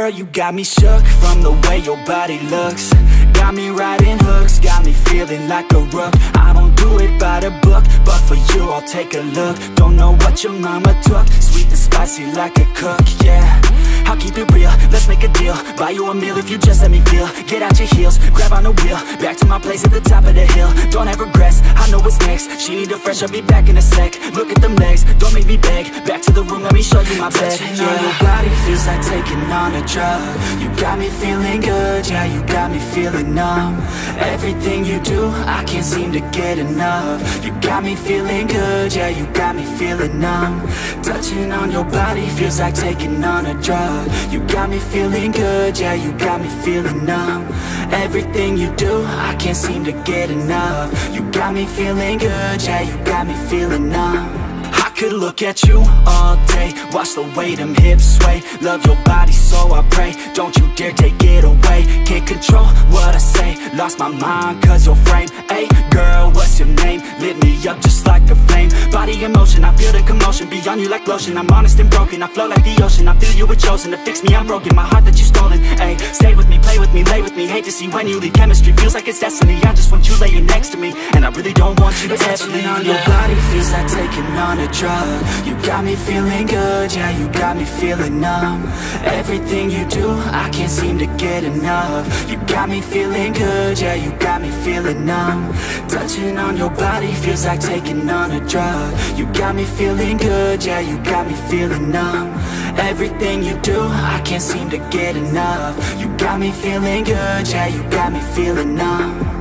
girl, you got me shook from the way your body looks. Got me riding hooks, got me feeling like a rook. I don't do it by the book, but for you I'll take a look. Don't know what your mama took, sweet and spicy like a cook, yeah. I'll keep it real, let's make a deal. Buy you a meal if you just let me feel. Get out your heels, grab on the wheel. Back to my place at the top of the hill. Don't have regrets, I know what's next. She need a fresh, I'll be back in a sec. Look at them legs, don't make me beg. Back to the room, let me show you my bed. Touching on your body feels like taking on a drug. You got me feeling good, yeah, you got me feeling numb. Everything you do, I can't seem to get enough. You got me feeling good, yeah, you got me feeling numb. Touching on your body feels like taking on a drug. You got me feeling good, yeah, you got me feeling numb. Everything you do, I can't seem to get enough. You got me feeling good, yeah, you got me feeling numb. I could look at you all day, watch the way them hips sway. Love your body so I pray, don't you dare take it away. Can't control what I say, lost my mind cause your frame. Hey girl, what's your name? Lit me up just like a flame. Body in motion, I feel the commotion. Beyond you like lotion, I'm honest and broken. I flow like the ocean, I feel you were chosen to fix me, I'm broken. My heart that you stolen, hey. Stay with me, play with me, lay with me. Hate to see when you leave, chemistry feels like it's destiny. I just want you laying next to me, and I really don't want you to ever leave. On your body feels like taking on a drug. You got me feeling good, yeah, you got me feeling numb. Everything you do, I can't seem to get enough. You got me feeling good, yeah, you got me feeling numb. Touching on your body feels like taking on a drug. You got me feeling good, yeah, you got me feeling numb. Everything you do, I can't seem to get enough. You got me feeling good, yeah, you got me feeling numb.